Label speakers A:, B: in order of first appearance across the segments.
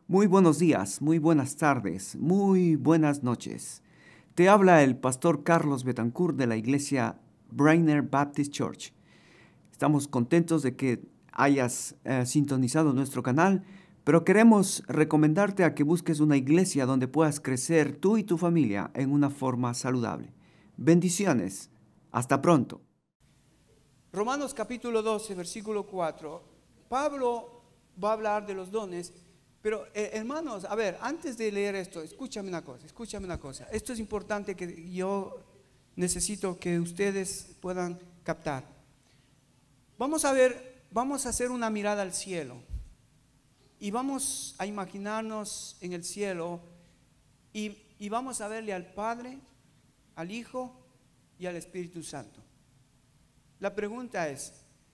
A: Muy buenos días, muy buenas tardes, muy buenas noches. Te habla el pastor Carlos Betancourt de la iglesia Brainerd Baptist Church. Estamos contentos de que hayas sintonizado nuestro canal, pero queremos recomendarte a que busques una iglesia donde puedas crecer tú y tu familia en una forma saludable. Bendiciones. Hasta pronto.
B: Romanos capítulo 12, versículo 4. Pablo va a hablar de los dones, pero hermanos, a ver, antes de leer esto, escúchame una cosa. Esto es importante que yo necesito que ustedes puedan captar. Vamos a hacer una mirada al cielo y vamos a imaginarnos en el cielo y vamos a verle al Padre, al Hijo y al Espíritu Santo. La pregunta es,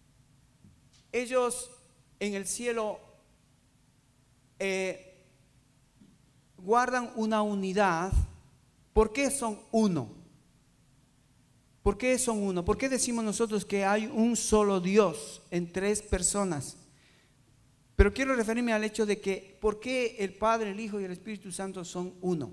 B: ellos en el cielo guardan una unidad. ¿Por qué son uno? ¿Por qué son uno? ¿Por qué decimos nosotros que hay un solo Dios en tres personas? Pero quiero referirme al hecho de que ¿por qué el Padre, el Hijo y el Espíritu Santo son uno?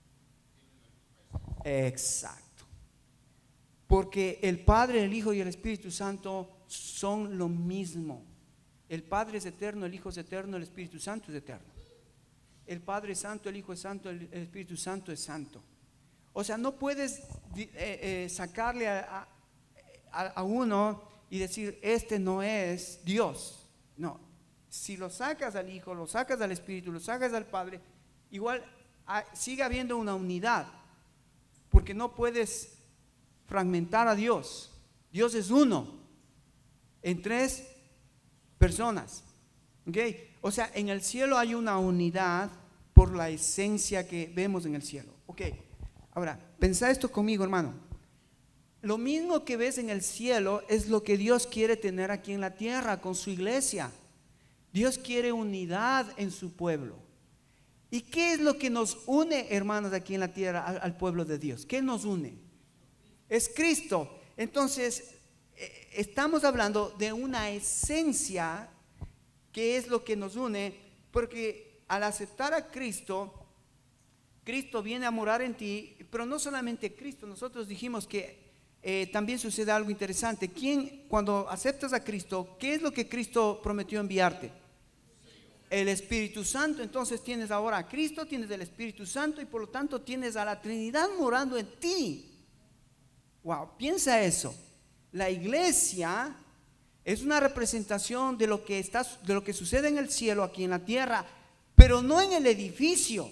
B: Exacto. Porque el Padre, el Hijo y el Espíritu Santo son lo mismo. El Padre es eterno, el Hijo es eterno, el Espíritu Santo es eterno. El Padre es santo, el Hijo es santo, el Espíritu Santo es santo. O sea, no puedes sacarle a uno y decir, este no es Dios. No, si lo sacas al Hijo, lo sacas al Espíritu, lo sacas al Padre, igual sigue habiendo una unidad, porque no puedes fragmentar a Dios. Dios es uno en tres personas. ¿Okay? O sea, en el cielo hay una unidad por la esencia que vemos en el cielo. Ok, ahora, pensá esto conmigo, hermano. Lo mismo que ves en el cielo es lo que Dios quiere tener aquí en la tierra con su iglesia. Dios quiere unidad en su pueblo. ¿Y qué es lo que nos une, hermanos, aquí en la tierra al pueblo de Dios? ¿Qué nos une? Es Cristo. Entonces, estamos hablando de una esencia que es lo que nos une, porque al aceptar a Cristo, Cristo viene a morar en ti, pero no solamente Cristo. Nosotros dijimos que también sucede algo interesante. Cuando aceptas a Cristo, ¿qué es lo que Cristo prometió enviarte? El Espíritu Santo. Entonces tienes ahora a Cristo, tienes el Espíritu Santo y por lo tanto tienes a la Trinidad morando en ti. Wow, piensa eso. La iglesia es una representación de lo que sucede en el cielo aquí en la tierra, pero no en el edificio.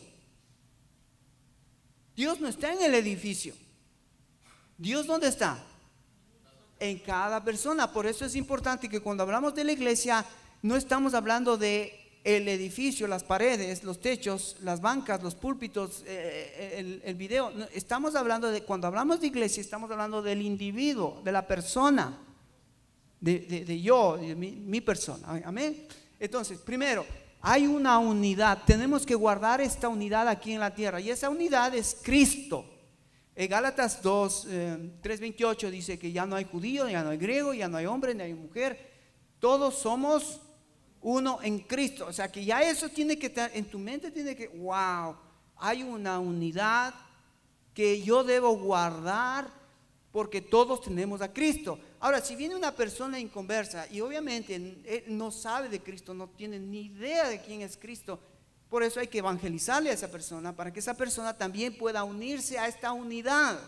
B: Dios no está en el edificio. ¿Dios dónde está? En cada persona. Por eso es importante que cuando hablamos de la iglesia no estamos hablando de el edificio, las paredes, los techos, las bancas, los púlpitos, el video. No, estamos hablando cuando hablamos de iglesia, estamos hablando del individuo, de la persona, de yo, de mi persona. Amén. Entonces, primero, hay una unidad. Tenemos que guardar esta unidad aquí en la tierra, y esa unidad es Cristo. En Gálatas 2, 3:28 dice que ya no hay judío, ya no hay griego, ya no hay hombre, ni hay mujer. Todos somos uno en Cristo. O sea que ya eso tiene que estar en tu mente, wow, hay una unidad que yo debo guardar porque todos tenemos a Cristo. Ahora, si viene una persona inconversa y obviamente no sabe de Cristo, no tiene ni idea de quién es Cristo, por eso hay que evangelizarle a esa persona para que esa persona también pueda unirse a esta unidad.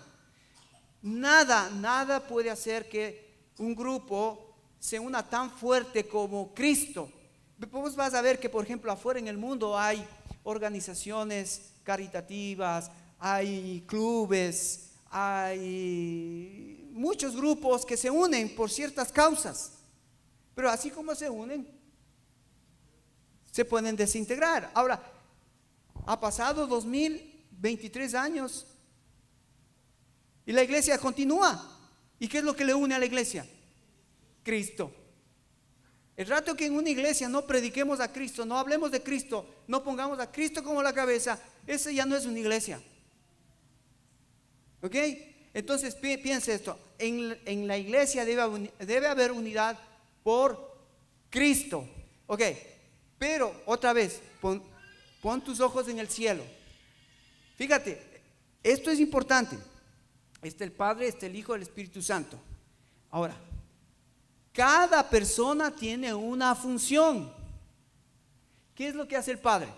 B: Nada puede hacer que un grupo se una tan fuerte como Cristo. Vos vas a ver que, por ejemplo, afuera en el mundo hay organizaciones caritativas, hay clubes, hay muchos grupos que se unen por ciertas causas, pero así como se unen, se pueden desintegrar. Ahora, ha pasado 2023 años y la iglesia continúa. ¿Y qué es lo que le une a la iglesia? Cristo. El rato que en una iglesia no prediquemos a Cristo, no hablemos de Cristo, no pongamos a Cristo como la cabeza, esa ya no es una iglesia. ¿Ok? Entonces piense esto, en la iglesia debe haber unidad por Cristo. Ok, pero otra vez, Pon tus ojos en el cielo. Fíjate, esto es importante. Está el Padre, está el Hijo, el Espíritu Santo. Ahora, cada persona tiene una función. ¿Qué es lo que hace el Padre?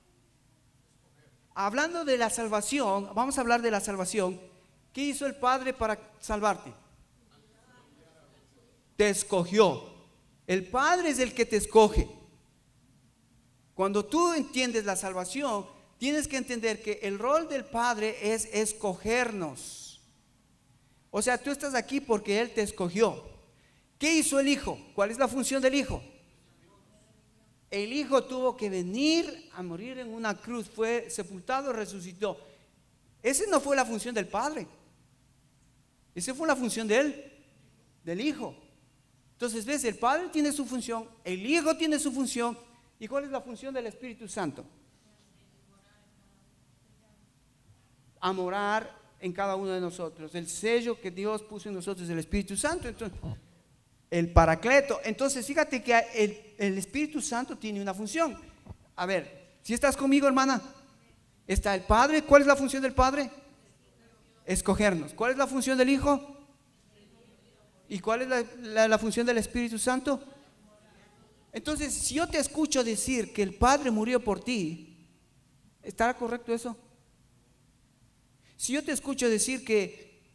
B: Hablando de la salvación, vamos a hablar de la salvación. ¿Qué hizo el Padre para salvarte? Te escogió. El Padre es el que te escoge. Cuando tú entiendes la salvación, tienes que entender que el rol del Padre es escogernos. O sea, tú estás aquí porque Él te escogió. ¿Qué hizo el Hijo? ¿Cuál es la función del Hijo? El Hijo tuvo que venir a morir en una cruz, fue sepultado, resucitó. Esa no fue la función del Padre. Esa fue la función de Él, del Hijo. Entonces, ves, el Padre tiene su función, el Hijo tiene su función. ¿Y cuál es la función del Espíritu Santo? A morar en cada uno de nosotros. El sello que Dios puso en nosotros es el Espíritu Santo. Entonces, el Paracleto. Entonces, fíjate que el Espíritu Santo tiene una función. A ver, si estás conmigo, hermana, está el Padre. ¿Cuál es la función del Padre? Escogernos. ¿Cuál es la función del Hijo? ¿Y cuál es la función del Espíritu Santo? Entonces, si yo te escucho decir que el Padre murió por ti, ¿estará correcto eso? Si yo te escucho decir que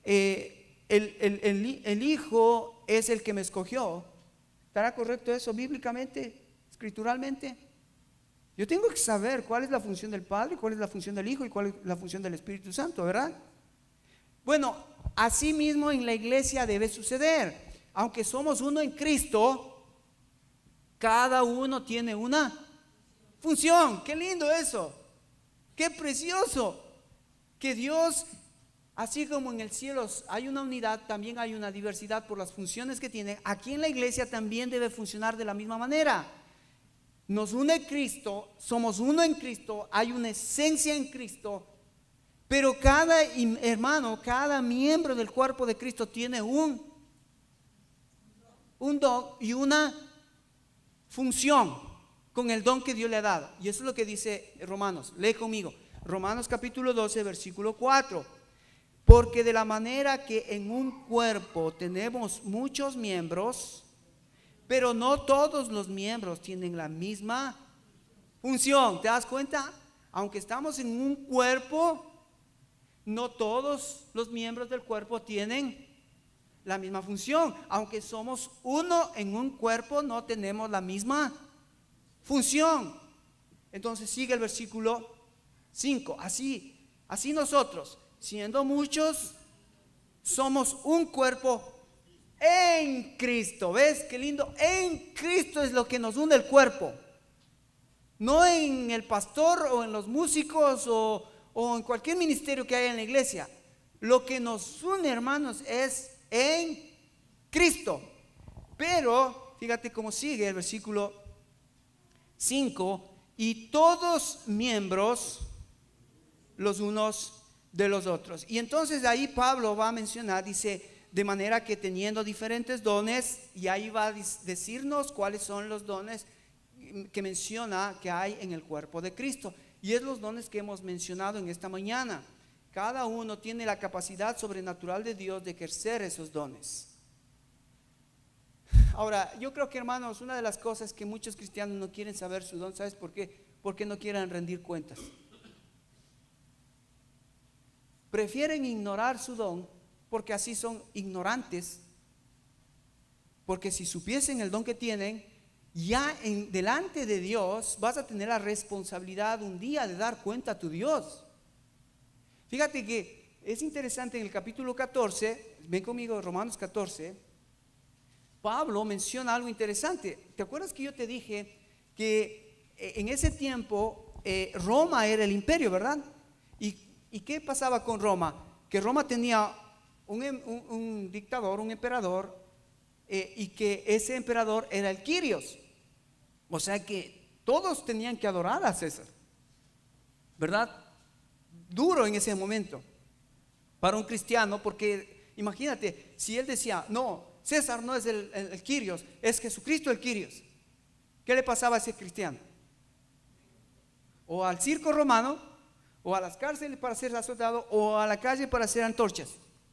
B: el Hijo es el que me escogió, ¿estará correcto eso bíblicamente, escrituralmente? Yo tengo que saber cuál es la función del Padre, cuál es la función del Hijo y cuál es la función del Espíritu Santo, ¿verdad? Bueno, así mismo en la iglesia debe suceder. Aunque somos uno en Cristo, cada uno tiene una función. Qué lindo eso, qué precioso. Que Dios, así como en el cielo hay una unidad, también hay una diversidad por las funciones que tiene. Aquí en la iglesia también debe funcionar de la misma manera. Nos une Cristo, somos uno en Cristo, hay una esencia en Cristo, pero cada hermano, cada miembro del cuerpo de Cristo tiene un don y una función con el don que Dios le ha dado. Y eso es lo que dice Romanos. Lee conmigo. Romanos capítulo 12, versículo 4. Porque de la manera que en un cuerpo tenemos muchos miembros, pero no todos los miembros tienen la misma función. ¿Te das cuenta? Aunque estamos en un cuerpo, no todos los miembros del cuerpo tienen la misma función. Aunque somos uno en un cuerpo, no tenemos la misma función. Entonces sigue el versículo 5. Así nosotros, siendo muchos, somos un cuerpo en Cristo. ¿Ves qué lindo? En Cristo es lo que nos une el cuerpo, no en el pastor o en los músicos o en cualquier ministerio que haya en la iglesia. Lo que nos une, hermanos, es en Cristo. Pero fíjate cómo sigue el versículo 5. Y todos miembros los unos de los otros. Y entonces ahí Pablo va a mencionar, dice, de manera que teniendo diferentes dones, y ahí va a decirnos cuáles son los dones que menciona que hay en el cuerpo de Cristo. Y es los dones que hemos mencionado en esta mañana. Cada uno tiene la capacidad sobrenatural de Dios de ejercer esos dones. Ahora, yo creo que, hermanos, una de las cosas que muchos cristianos no quieren saber su don, ¿sabes por qué? Porque no quieren rendir cuentas. Prefieren ignorar su don porque así son ignorantes. Porque si supiesen el don que tienen, ya delante de Dios vas a tener la responsabilidad un día de dar cuenta a tu Dios. Fíjate que es interesante en el capítulo 14, ven conmigo, Romanos 14, Pablo menciona algo interesante. ¿Te acuerdas que yo te dije que en ese tiempo Roma era el imperio, verdad? ¿Y qué pasaba con Roma? Que Roma tenía un dictador, un emperador, y que ese emperador era el Quirios. O sea que todos tenían que adorar a César, ¿verdad? Duro en ese momento para un cristiano, porque imagínate, si él decía, no, César no es el Quirios, es Jesucristo el Quirios, ¿qué le pasaba a ese cristiano? o al circo romano, o a las cárceles para ser azotado, o a la calle para hacer antorchas.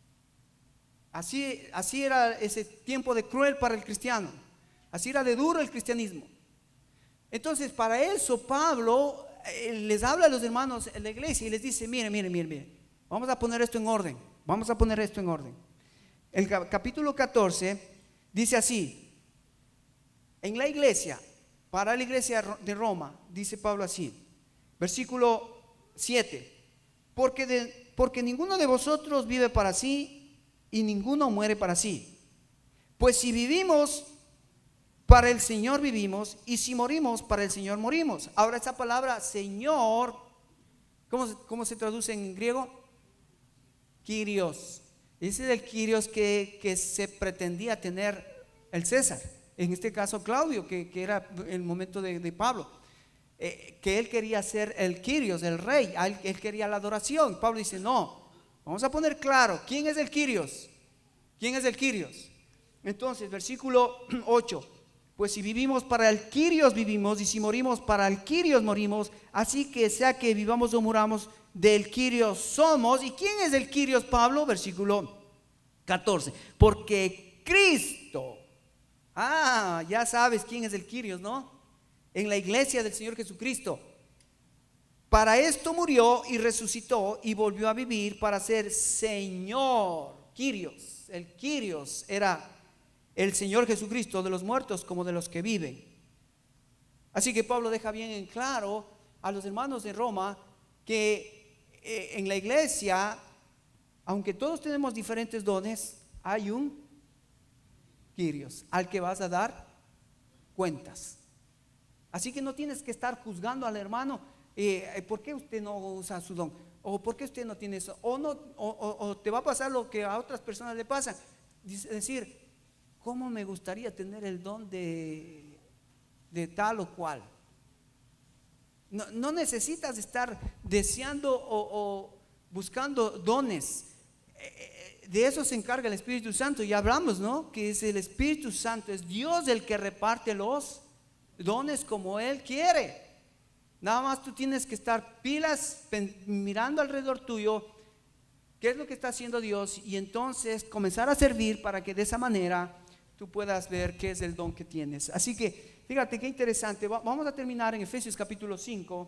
B: Así era ese tiempo de cruel para el cristiano. Así era de duro el cristianismo. Entonces, para eso Pablo les habla a los hermanos en la iglesia y les dice: miren, vamos a poner esto en orden. Vamos a poner esto en orden. El capítulo 14 dice así: en la iglesia, para la iglesia de Roma, dice Pablo así, versículo 7: porque ninguno de vosotros vive para sí y ninguno muere para sí. Pues si vivimos, para el Señor vivimos, y si morimos, para el Señor morimos. Ahora, esa palabra Señor, ¿cómo se traduce en griego? Kyrios. Ese es el Kyrios que se pretendía tener el César, en este caso Claudio, que era el momento de Pablo, que él quería ser el Kyrios, el rey. Él quería la adoración. Pablo dice: no, vamos a poner claro, ¿quién es el Kyrios? ¿Quién es el Kyrios? Entonces, versículo 8: pues si vivimos, para el Kyrios vivimos, y si morimos, para el Kyrios morimos. Así que sea que vivamos o muramos, del Kyrios somos. ¿Y quién es el Kyrios, Pablo? Versículo 14: porque Cristo, ya sabes quién es el Kyrios, ¿no? En la iglesia del Señor Jesucristo, para esto murió y resucitó y volvió a vivir para ser Señor. Kyrios, el Kyrios era el Señor Jesucristo, de los muertos como de los que viven. Así que Pablo deja bien en claro a los hermanos de Roma que en la iglesia, aunque todos tenemos diferentes dones, hay un Kyrios al que vas a dar cuentas. Así que no tienes que estar juzgando al hermano: ¿por qué usted no usa su don? ¿O por qué usted no tiene eso? O te va a pasar lo que a otras personas le pasa. Decir: ¿cómo me gustaría tener el don de tal o cual? No necesitas estar deseando o buscando dones. De eso se encarga el Espíritu Santo. Ya hablamos, ¿no? Que es el Espíritu Santo, es Dios el que reparte los dones como Él quiere. Nada más tú tienes que estar pilas, mirando alrededor tuyo qué es lo que está haciendo Dios, y entonces comenzar a servir para que de esa manera tú puedas ver qué es el don que tienes. Así que fíjate qué interesante. Vamos a terminar en Efesios capítulo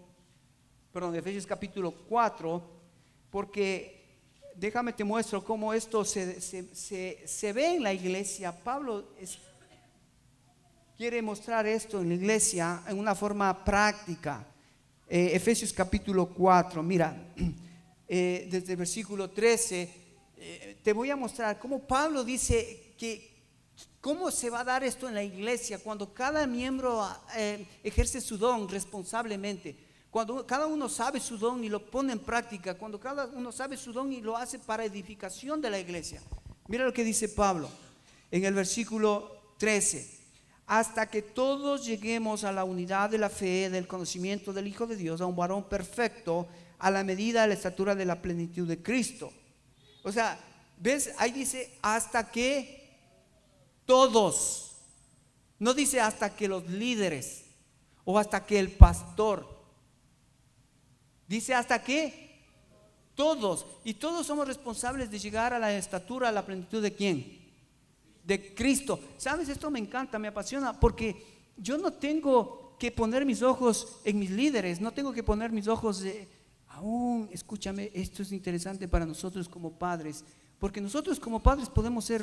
B: 4, porque déjame te muestro cómo esto se ve en la iglesia. Pablo quiere mostrar esto en la iglesia en una forma práctica. Efesios capítulo 4, mira, desde el versículo 13, te voy a mostrar cómo Pablo dice que cómo se va a dar esto en la iglesia cuando cada miembro ejerce su don responsablemente, cuando cada uno sabe su don y lo pone en práctica, cuando cada uno sabe su don y lo hace para edificación de la iglesia. Mira lo que dice Pablo en el versículo 13: hasta que todos lleguemos a la unidad de la fe, del conocimiento del Hijo de Dios, a un varón perfecto, a la medida de la estatura de la plenitud de Cristo. O sea, ¿ves? Ahí dice hasta que todos. No dice hasta que los líderes o hasta que el pastor. Dice hasta que todos. Y todos somos responsables de llegar a la estatura, a la plenitud ¿de quién? De Cristo. ¿Sabes? Esto me encanta, me apasiona, porque yo no tengo que poner mis ojos en mis líderes, no tengo que poner mis ojos aún, escúchame, esto es interesante para nosotros como padres, porque nosotros como padres podemos ser,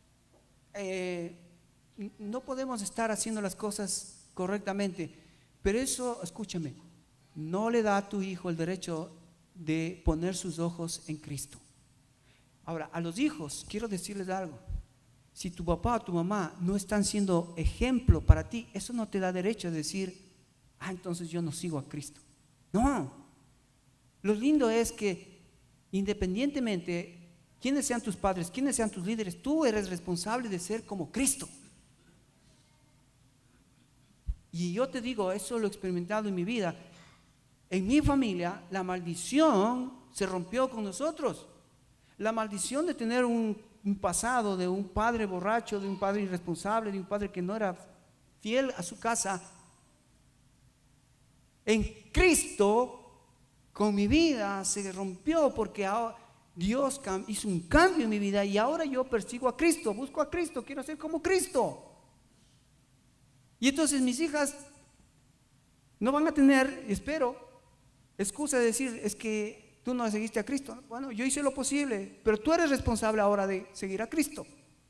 B: no podemos estar haciendo las cosas correctamente, pero eso, escúchame, no le da a tu hijo el derecho de poner sus ojos en Cristo. Ahora, a los hijos quiero decirles algo: si tu papá o tu mamá no están siendo ejemplo para ti, eso no te da derecho a decir: entonces yo no sigo a Cristo. No, lo lindo es que independientemente quiénes sean tus padres, quiénes sean tus líderes, tú eres responsable de ser como Cristo. Y yo te digo, eso lo he experimentado en mi vida. En mi familia la maldición se rompió con nosotros. La maldición de tener un pasado de un padre borracho, de un padre irresponsable, de un padre que no era fiel a su casa, En Cristo, con mi vida se rompió porque ahora Dios hizo un cambio en mi vida y ahora yo persigo a Cristo, busco a Cristo, quiero ser como Cristo. Y entonces mis hijas no van a tener, espero, excusa de decir, es que tú no seguiste a Cristo. Bueno, yo hice lo posible, pero tú eres responsable ahora de seguir a Cristo.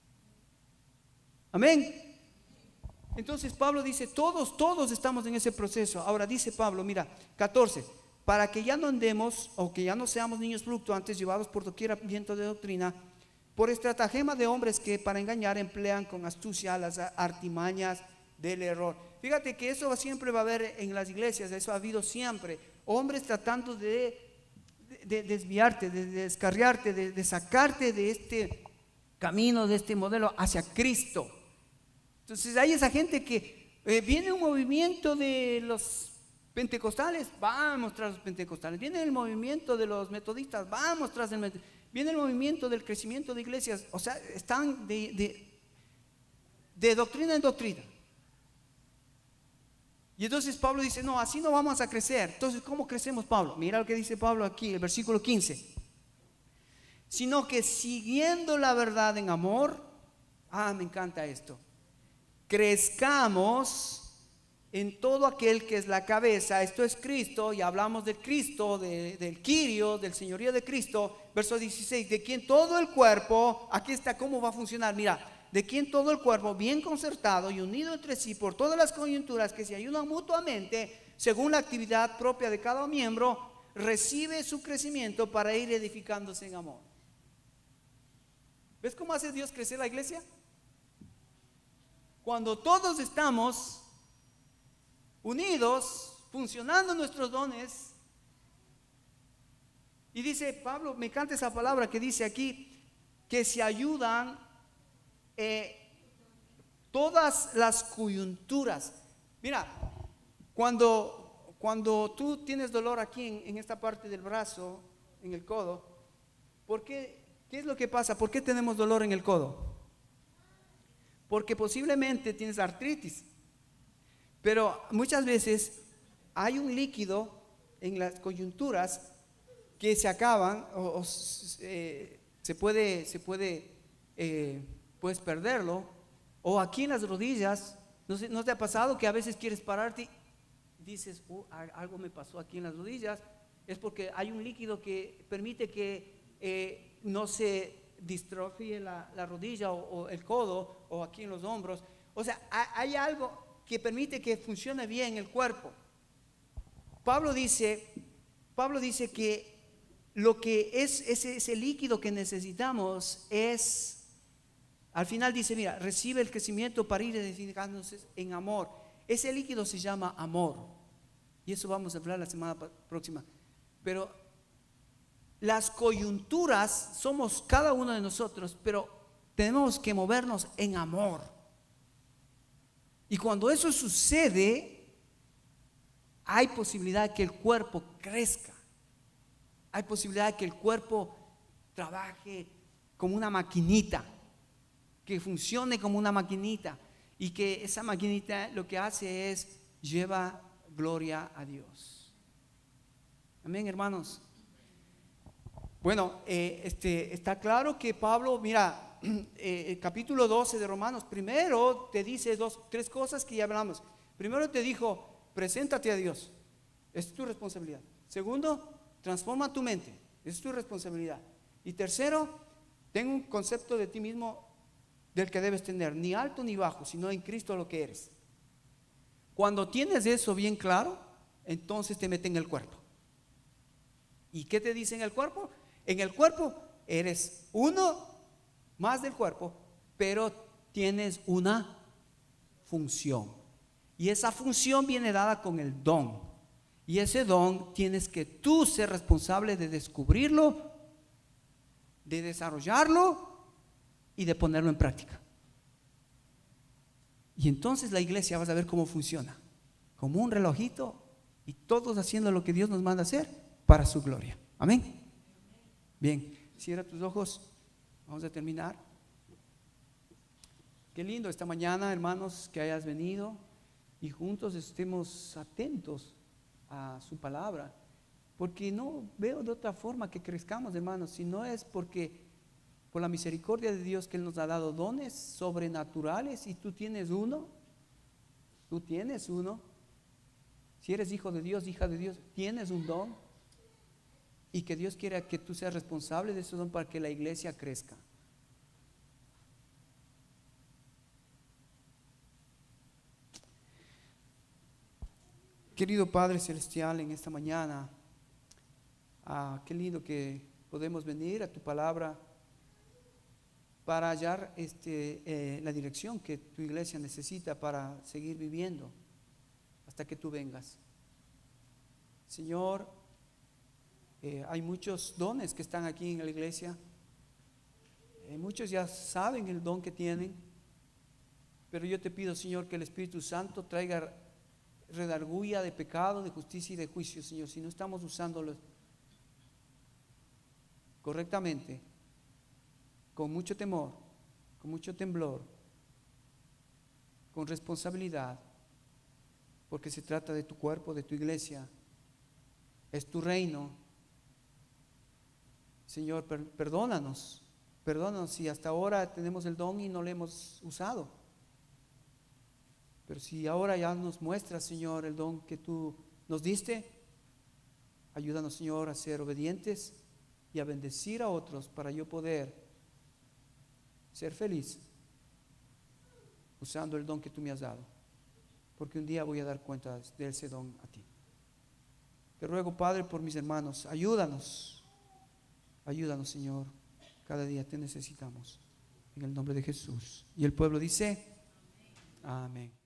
B: Amén. Entonces Pablo dice, todos estamos en ese proceso. Ahora dice Pablo, mira, 14, para que ya no andemos, o que ya no seamos niños fluctuantes, llevados por doquiera viento de doctrina, por estratagema de hombres que para engañar emplean con astucia las artimañas del error. Fíjate que eso siempre va a haber en las iglesias, eso ha habido siempre. Hombres tratando de desviarte, de descarriarte, de sacarte de este camino, de este modelo hacia Cristo. Entonces hay esa gente que viene un movimiento de los pentecostales, vamos tras los pentecostales. Viene el movimiento de los metodistas, vamos tras el metodista. Viene el movimiento del crecimiento de iglesias, o sea, están de doctrina en doctrina. Y entonces Pablo dice, no, así no vamos a crecer. Entonces, ¿cómo crecemos, Pablo? Mira lo que dice Pablo aquí, el versículo 15. Sino que siguiendo la verdad en amor, me encanta esto, crezcamos en todo aquel que es la cabeza, esto es Cristo, y hablamos de Cristo, del Kyrios, del señorío de Cristo, verso 16, de quien todo el cuerpo, aquí está cómo va a funcionar, mira, de quien todo el cuerpo bien concertado y unido entre sí por todas las coyunturas que se ayudan mutuamente, según la actividad propia de cada miembro, recibe su crecimiento para ir edificándose en amor. ¿Ves cómo hace Dios crecer la iglesia? Cuando todos estamos unidos, funcionando nuestros dones, y dice Pablo, me encanta esa palabra que dice aquí, que se ayudan todas las coyunturas. Mira, cuando tú tienes dolor aquí en esta parte del brazo, en el codo, ¿qué es lo que pasa? ¿Por qué tenemos dolor en el codo? Porque posiblemente tienes artritis, pero muchas veces hay un líquido en las coyunturas que se acaban puedes perderlo, o aquí en las rodillas. ¿No te ha pasado que a veces quieres pararte y dices, algo me pasó aquí en las rodillas? Es porque hay un líquido que permite que no se distrofie la rodilla o el codo o aquí en los hombros. O sea, hay algo que permite que funcione bien el cuerpo. Pablo dice que lo que es ese líquido que necesitamos es, al final dice, mira, recibe el crecimiento para ir edificándose en amor. Ese líquido se llama amor, y eso vamos a hablar la semana próxima. Pero las coyunturas somos cada uno de nosotros, pero tenemos que movernos en amor. Y cuando eso sucede, hay posibilidad de que el cuerpo crezca. Hay posibilidad de que el cuerpo trabaje como una maquinita, que funcione como una maquinita, y que esa maquinita lo que hace es lleva gloria a Dios. Amén, hermanos. Bueno, está claro que Pablo, mira, el capítulo 12 de Romanos, primero te dice tres cosas que ya hablamos. Primero te dijo, preséntate a Dios, es tu responsabilidad. Segundo, transforma tu mente, es tu responsabilidad. Y tercero, ten un concepto de ti mismo del que debes tener, ni alto ni bajo, sino en Cristo lo que eres. Cuando tienes eso bien claro, entonces te mete en el cuerpo. ¿Y qué te dice en el cuerpo? En el cuerpo eres uno más del cuerpo, pero tienes una función. Y esa función viene dada con el don. Y ese don tienes que tú ser responsable de descubrirlo, de desarrollarlo y de ponerlo en práctica. Y entonces la iglesia vas a ver cómo funciona, como un relojito, y todos haciendo lo que Dios nos manda hacer para su gloria. Amén. Bien, cierra tus ojos, vamos a terminar. Qué lindo esta mañana, hermanos, que hayas venido y juntos estemos atentos a su palabra, porque no veo de otra forma que crezcamos, hermanos, si no es porque por la misericordia de Dios que Él nos ha dado dones sobrenaturales y tú tienes uno. Si eres hijo de Dios, hija de Dios, tienes un don y que Dios quiera que tú seas responsable de ese don para que la iglesia crezca. Querido Padre Celestial, en esta mañana, qué lindo que podemos venir a tu palabra para hallar la dirección que tu iglesia necesita para seguir viviendo hasta que tú vengas. Señor, hay muchos dones que están aquí en la iglesia. Muchos ya saben el don que tienen, pero yo te pido, Señor, que el Espíritu Santo traiga redarguya de pecado, de justicia y de juicio, Señor. Si no estamos usándolo correctamente, con mucho temor, con mucho temblor, con responsabilidad, porque se trata de tu cuerpo, de tu iglesia, es tu reino. Señor, perdónanos si hasta ahora tenemos el don y no lo hemos usado. Pero si ahora ya nos muestras, Señor, el don que tú nos diste, ayúdanos, Señor, a ser obedientes y a bendecir a otros para yo poder ser feliz usando el don que tú me has dado, porque un día voy a dar cuenta de ese don a ti. Te ruego, Padre, por mis hermanos, ayúdanos, Señor, cada día te necesitamos, en el nombre de Jesús. Y el pueblo dice, amén.